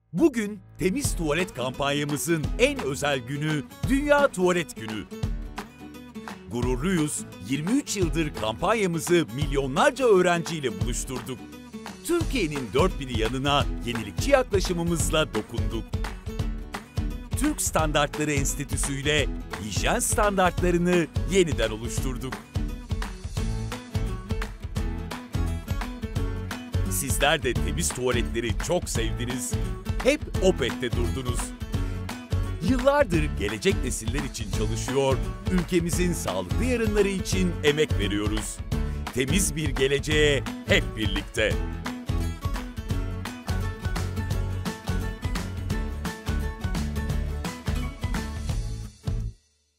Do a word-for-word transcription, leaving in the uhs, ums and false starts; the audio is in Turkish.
Bugün Temiz Tuvalet kampanyamızın en özel günü Dünya Tuvalet Günü. Gururluyuz, yirmi üç yıldır kampanyamızı milyonlarca öğrenciyle buluşturduk. Türkiye'nin dört bir yanına yenilikçi yaklaşımımızla dokunduk. Türk Standartları Enstitüsü ile hijyen standartlarını yeniden oluşturduk. Sizler de temiz tuvaletleri çok sevdiniz. Hep Opet'te durdunuz. Yıllardır gelecek nesiller için çalışıyor, ülkemizin sağlıklı yarınları için emek veriyoruz. Temiz bir geleceğe hep birlikte.